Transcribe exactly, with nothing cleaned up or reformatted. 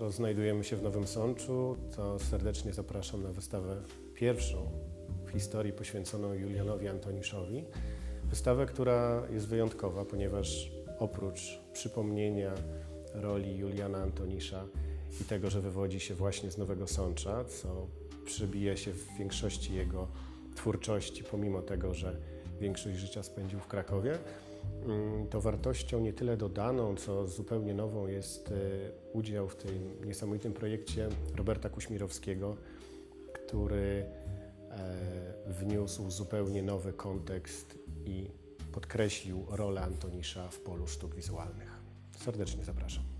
Skoro znajdujemy się w Nowym Sączu, to serdecznie zapraszam na wystawę pierwszą w historii poświęconą Julianowi Antoniszowi. Wystawę, która jest wyjątkowa, ponieważ oprócz przypomnienia roli Juliana Antonisza i tego, że wywodzi się właśnie z Nowego Sącza, co przybije się w większości jego twórczości, pomimo tego, że większość życia spędził w Krakowie, to wartością nie tyle dodaną, co zupełnie nową jest udział w tym niesamowitym projekcie Roberta Kuśmirowskiego, który wniósł zupełnie nowy kontekst i podkreślił rolę Antonisza w polu sztuk wizualnych. Serdecznie zapraszam.